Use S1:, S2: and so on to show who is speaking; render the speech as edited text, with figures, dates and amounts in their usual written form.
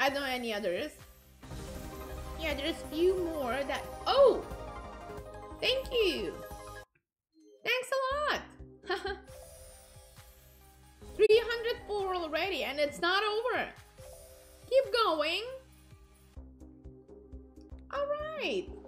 S1: I don't know any others. Yeah, there's few more that... Oh! Thank you! Thanks a lot! 304 already, and it's not over. Keep going. Alright.